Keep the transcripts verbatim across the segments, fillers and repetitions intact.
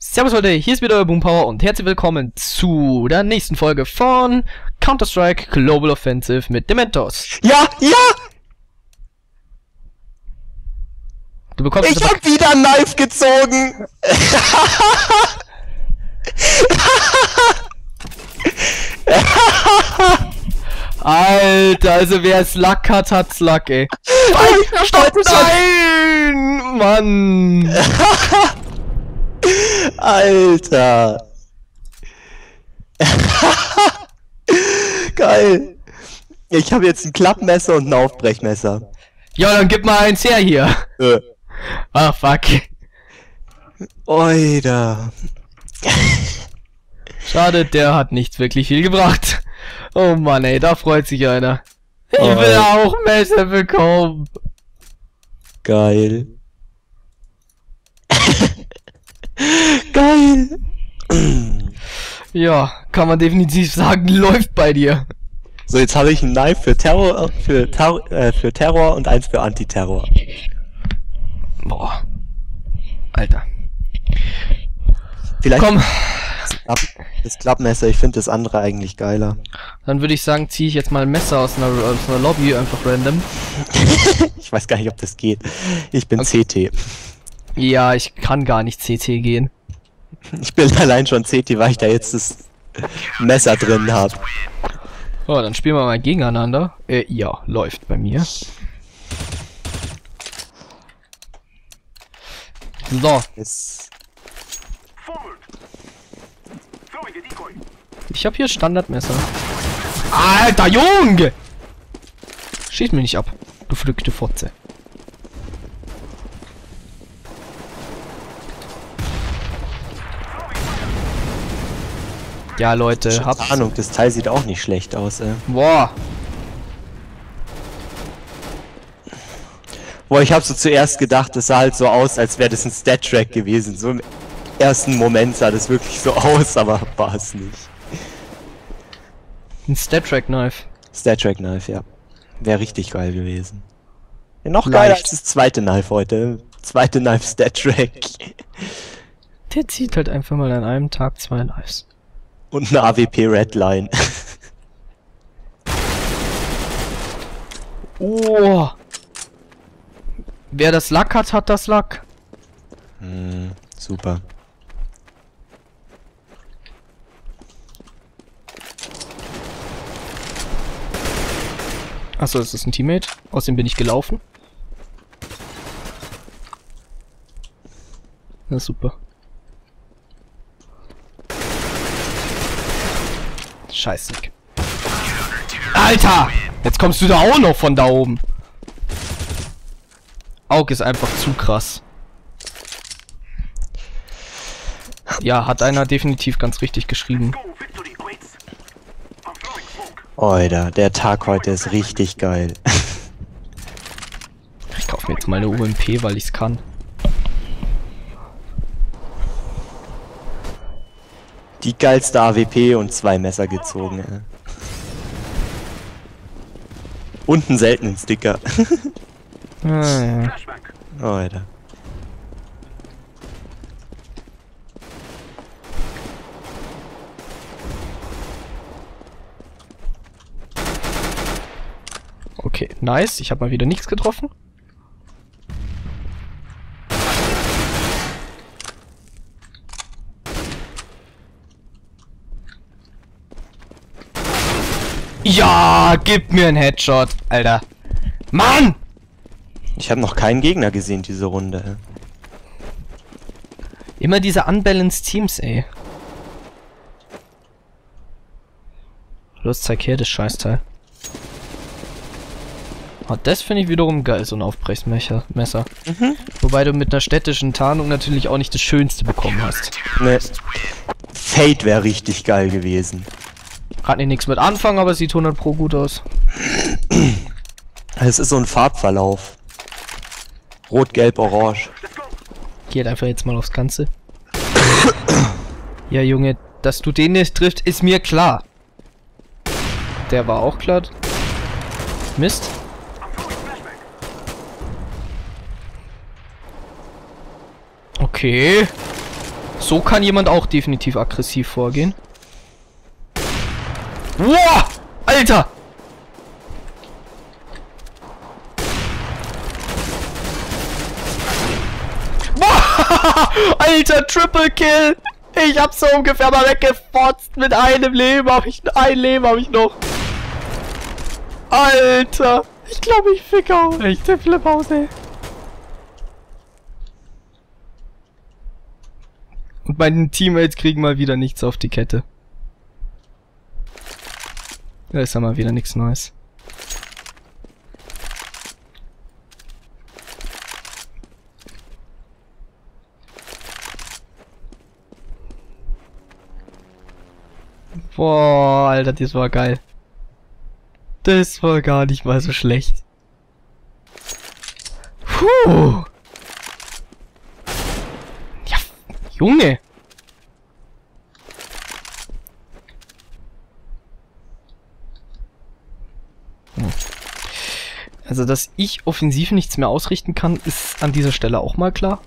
Servus Leute, hier ist wieder euer Boompower und herzlich willkommen zu der nächsten Folge von Counter-Strike Global Offensive mit Dementos. Ja, ja! Du bekommst ich hab wieder ein Knife gezogen! Alter, also wer es Luck hat, hat's Luck, ey. Nein, stopp, nein! Mann! Alter! Geil! Ich habe jetzt ein Klappmesser und ein Aufbrechmesser. Ja, dann gib mal eins her hier. Äh. Ah, fuck. Oida. Schade, der hat nicht wirklich viel gebracht. Oh Mann, ey, da freut sich einer. Ich Oh. will auch Messer bekommen. Geil. Geil. Ja, kann man definitiv sagen, läuft bei dir. So, jetzt habe ich ein Knife für Terror, für, Terror, äh, für Terror und eins für Antiterror. Boah. Alter. Vielleicht Komm, das, Klapp, das Klappmesser, ich finde das andere eigentlich geiler. dann würde ich sagen, ziehe ich jetzt mal ein Messer aus einer, aus einer Lobby, einfach random. Ich weiß gar nicht, ob das geht. Ich bin Okay. C T. Ja, ich kann gar nicht C T gehen. Ich bin allein schon C T, weil ich da jetzt das Messer drin habe. Oh, dann spielen wir mal gegeneinander. Äh, ja, läuft bei mir. So, Ist ich habe hier Standardmesser. Alter Junge! Schieß mich nicht ab, du verrückte Fotze. Ja, Leute, hab's. Keine Ahnung, das Teil sieht auch nicht schlecht aus, ey. Boah. Boah, ich habe so zuerst gedacht, das sah halt so aus, als wäre das ein Stat-Track gewesen. So im ersten Moment sah das wirklich so aus, aber war es nicht. Ein Stat-Track-Knife. Stat-Track-Knife, ja. Wäre richtig geil gewesen. Ja, noch Leicht. geiler als das zweite Knife heute. Zweite Knife Stat-Track. Der zieht halt einfach mal an einem Tag zwei Knives. Und eine A W P Redline. Oh. Wer das Luck hat, hat das Luck. Hm, super. Achso, das ist ein Teammate. Außerdem bin ich gelaufen. Na super. Scheiße. Alter! Jetzt kommst du da auch noch von da oben. Aug ist einfach zu krass. Ja, hat einer definitiv ganz richtig geschrieben. Oida, der Tag heute ist richtig geil. Ich kaufe mir jetzt mal eine U M P, weil ich's kann. Die geilste A W P und zwei Messer gezogen, ey. Und einen seltenen Sticker. Ah, ja. Oida. Okay, nice. Ich habe mal wieder nichts getroffen. Ja, gib mir einen Headshot, Alter. Mann! Ich habe noch keinen Gegner gesehen diese Runde. ey. Immer diese unbalanced Teams, ey. Los, zeig her das Scheißteil. Oh, das finde ich wiederum geil, so ein Aufbrechsmesser. Messer. Mhm. Wobei du mit einer städtischen Tarnung natürlich auch nicht das Schönste bekommen hast. Ne. Fate wäre richtig geil gewesen. Kann ich nichts mit anfangen, aber es sieht hundert pro gut aus. Es ist so ein Farbverlauf. Rot, Gelb, Orange. Geht einfach jetzt mal aufs Ganze. Ja, Junge, dass du den nicht trifft, ist mir klar. Der war auch klar. Mist. Okay. So kann jemand auch definitiv aggressiv vorgehen. Wow! Alter! Wow! Alter, Triple Kill! Ich hab so ungefähr mal weggefotzt. Mit einem Leben hab ich... Ein Leben habe ich noch. Alter! Ich glaube, ich fick auch echt den Flip aus, ey. Und meine Teammates kriegen mal wieder nichts auf die Kette. Da ist ja mal wieder nichts Neues. Boah, Alter, das war geil. Das war gar nicht mal so schlecht. Puh. Ja, Junge. Also, dass ich offensiv nichts mehr ausrichten kann, ist an dieser Stelle auch mal klar.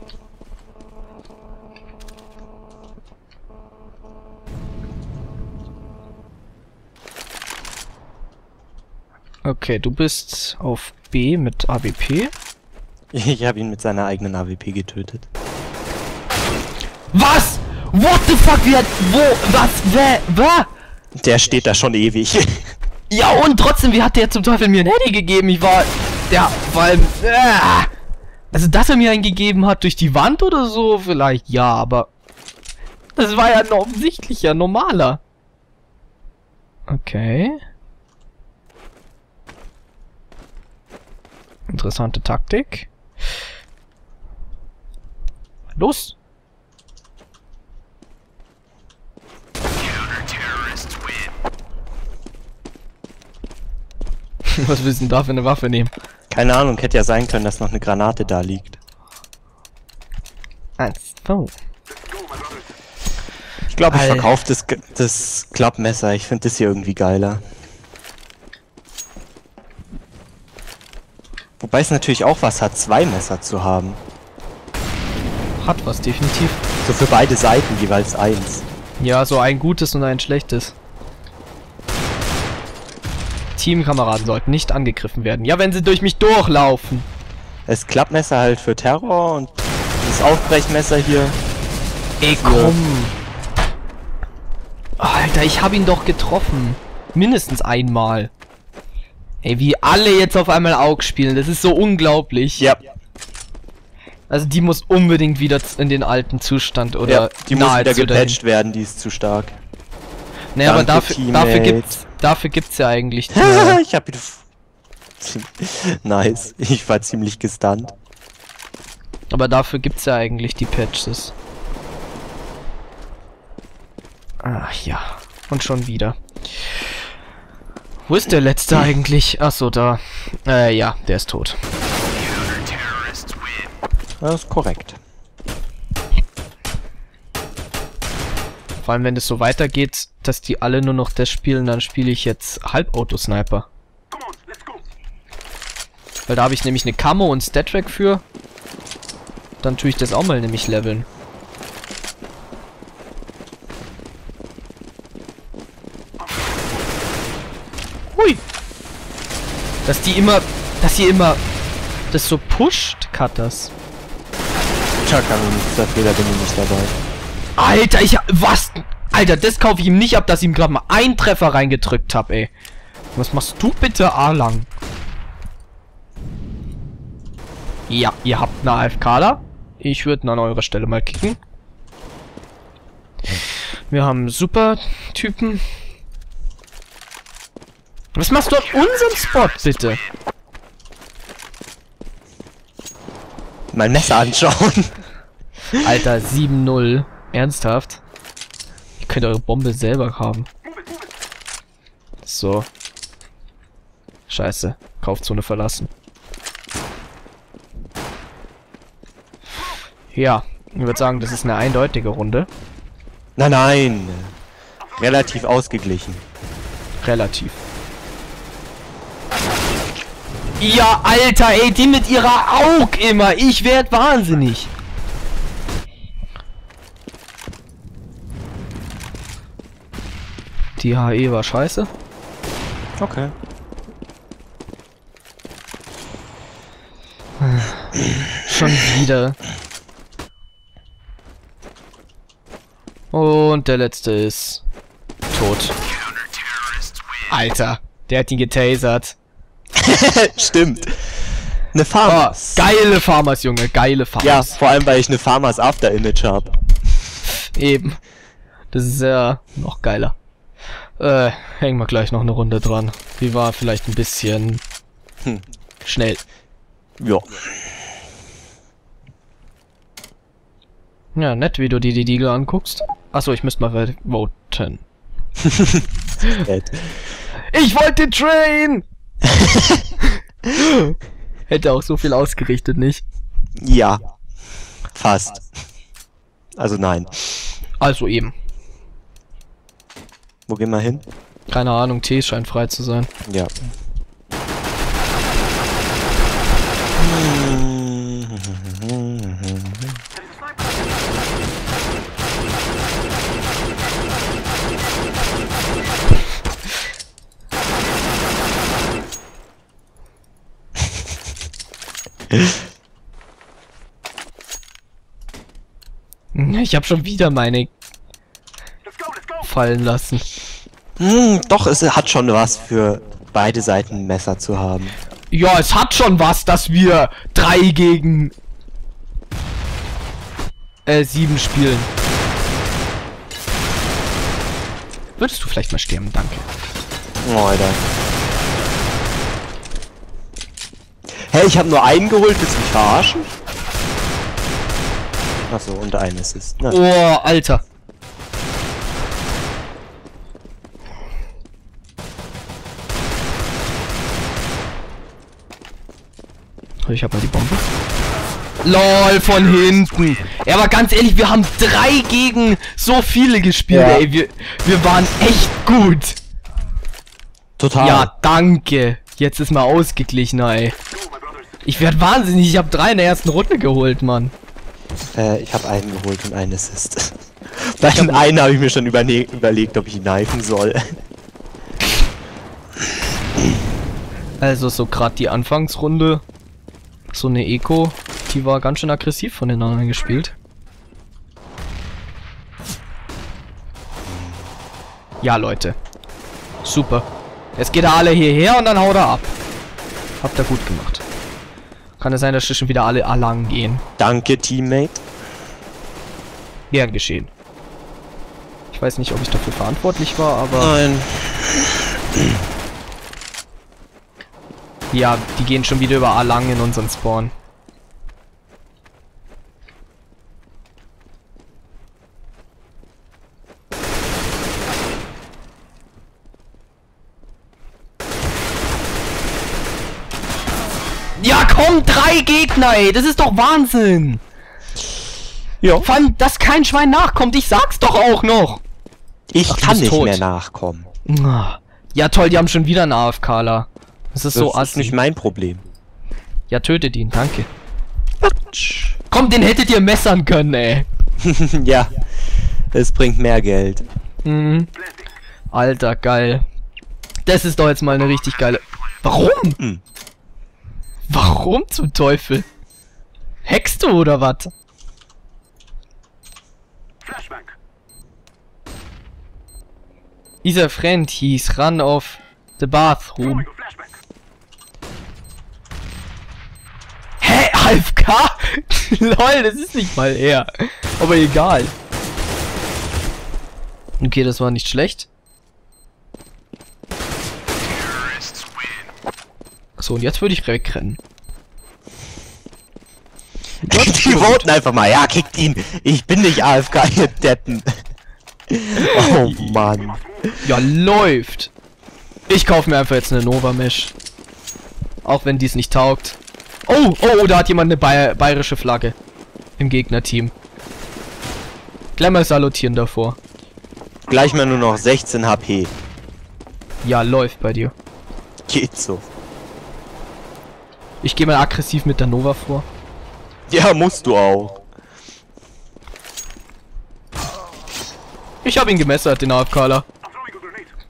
Okay, du bist auf B mit A W P. Ich habe ihn mit seiner eigenen A W P getötet. Was? What the fuck? Wie hat... Wo? Was? Wer? Wer? Der steht da schon ewig. Ja, und trotzdem, wie hat der zum Teufel mir ein Handy gegeben? Ich war... Der... Vor allem... Äh, also, dass er mir einen gegeben hat durch die Wand oder so, vielleicht ja, aber... Das war ja ein offensichtlicher, normaler. Okay. Interessante Taktik. Los! Was willst du denn da für eine Waffe nehmen? Keine Ahnung, hätte ja sein können, dass noch eine Granate da liegt. Eins, zwei. Ich glaube, ich verkaufe das, das Klappmesser. Ich finde das hier irgendwie geiler. Wobei es natürlich auch was hat, zwei Messer zu haben. Hat was, definitiv. So für beide Seiten jeweils eins. Ja, so ein gutes und ein schlechtes. Teamkameraden sollten nicht angegriffen werden. Ja, wenn sie durch mich durchlaufen. Das Klappmesser halt für Terror und das Aufbrechmesser hier. Ey, komm. Alter, ich habe ihn doch getroffen. Mindestens einmal. Ey, wie alle jetzt auf einmal A U G spielen. Das ist so unglaublich. Ja. Also die muss unbedingt wieder in den alten Zustand oder ja, die muss wieder gepatcht werden, die ist zu stark. Naja, aber dafür, dafür gibt's dafür gibt's ja eigentlich die, ich hab wieder... Nice. Ich war ziemlich gestunt. Aber dafür gibt's ja eigentlich die Patches. Ach ja. Und schon wieder. Wo ist der letzte eigentlich? Achso, da. Äh, ja, der ist tot. Das ist korrekt. Vor allem, wenn es so weitergeht, dass die alle nur noch das spielen, dann spiele ich jetzt Halbauto-Sniper. Weil da habe ich nämlich eine Camo und Stat-Track für. Dann tue ich das auch mal nämlich leveln. Hui! Dass die immer... Dass die immer... Das so pusht, Cutters. Tja, kann ich nichts dafür, da bin ich nicht dabei. Alter, ich... Was? Alter, das kaufe ich ihm nicht ab, dass ich ihm gerade mal einen Treffer reingedrückt habe, ey. Was machst du bitte, A-Lang? Ja, ihr habt eine A F K da. Ich würde an eurer Stelle mal kicken. Wir haben super Typen. Was machst du an unserem Spot, bitte? Mein Messer anschauen. Alter, sieben null. Ernsthaft? Ihr könnt eure Bombe selber haben. So. Scheiße. Kaufzone verlassen. Ja, ich würde sagen, das ist eine eindeutige Runde. Nein, nein. Relativ ausgeglichen. Relativ. Ja, Alter, ey, die mit ihrer Aug immer. Ich werd wahnsinnig. Die H E war scheiße. Okay. Schon wieder. Und der letzte ist tot. Alter, der hat ihn getasert. Stimmt. Eine Oh, Farmers. geile Farmers, Junge, geile Farmers. Ja, vor allem, weil ich eine Farmers After Image habe. Eben. Das ist ja noch geiler. Äh, hängen wir gleich noch eine Runde dran. Die war vielleicht ein bisschen Hm. schnell. Ja. Ja, nett, wie du dir die Diegel anguckst. Achso, ich müsste mal voten. Ich wollte den Train! Hätte auch so viel ausgerichtet, nicht? Ja. Fast. Also nein. Also eben. Wo gehen wir hin? Keine Ahnung, T scheint frei zu sein. Ja. Ich habe schon wieder meine fallen lassen. Hm, doch, es hat schon was für beide Seiten Messer zu haben. Ja, es hat schon was, dass wir drei gegen äh, sieben spielen. Würdest du vielleicht mal sterben? Danke. Oh, Alter. Hey, ich habe nur einen geholt, willst du mich verarschen? Achso, und ein Assist. Na. Oh, Alter. Ich hab mal die Bombe. LOL, von hinten. Ja, aber ganz ehrlich, wir haben drei gegen so viele gespielt, Ja. ey. Wir, wir waren echt gut. Total. Ja, danke. Jetzt ist mal ausgeglichener, ey. Ich werd wahnsinnig. Ich habe drei in der ersten Runde geholt, Mann. Äh, ich habe einen geholt und einen Assist. Bei den einen habe ich mir schon überle überlegt, ob ich ihn knifen soll. Also so gerade die Anfangsrunde. So eine Eco, die war ganz schön aggressiv von den anderen gespielt. Ja, Leute. Super. Jetzt geht er alle hierher und dann haut er ab. Habt ihr gut gemacht. Kann es sein, dass schon wieder alle lang gehen. Danke, Teammate. Gern geschehen. Ich weiß nicht, ob ich dafür verantwortlich war, aber... Nein. Ja, die gehen schon wieder über A lang in unseren Spawn. Ja, komm, drei Gegner, ey. Das ist doch Wahnsinn. Ja. Vor allem, dass kein Schwein nachkommt. Ich sag's doch auch noch. Ich Ach, du kann bist nicht tot. mehr nachkommen. Ja, toll, die haben schon wieder einen A F Kler. Das ist Das so ist assi. nicht mein Problem. Ja, tötet ihn, danke. Komm, den hättet ihr messern können, ey. Ja. Es bringt mehr Geld. Mhm. Alter, geil. Das ist doch jetzt mal eine richtig geile... Warum? Hm. Warum zum Teufel? Hackst du oder was? Dieser Friend hieß Run of the Bathroom. Hä? A F K? Lol, das ist nicht mal er. Aber egal. Okay, das war nicht schlecht. So, und jetzt würde ich wegrennen. Die voten einfach mal. Ja, kickt ihn. Ich bin nicht A F K, ihr Deppen. Oh Mann. Ja, läuft. Ich kaufe mir einfach jetzt eine Nova Mesh. Auch wenn dies nicht taugt. Oh, oh, oh, da hat jemand eine Bayer bayerische Flagge. Im Gegnerteam. Gleich mal salutieren davor. Gleich mal nur noch sechzehn H P. Ja, läuft bei dir. Geht so. Ich gehe mal aggressiv mit der Nova vor. Ja, musst du auch. Ich habe ihn gemessert, den A F Kler.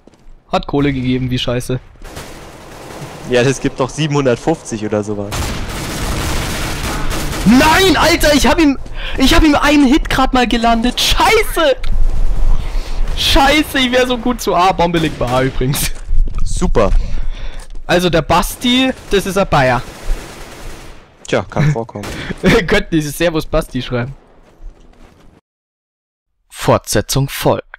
Hat Kohle gegeben, wie scheiße. Ja, das gibt doch siebenhundertfünfzig oder sowas. Nein, Alter, ich hab ihm... Ich hab ihm einen Hit gerade mal gelandet. Scheiße! Scheiße, ich wäre so gut zu A. Bombe liegt bei A übrigens. Super. Also der Basti, das ist ein Bayer. Tja, kann vorkommen. Wir könnten dieses Servus Basti schreiben. Fortsetzung folgt.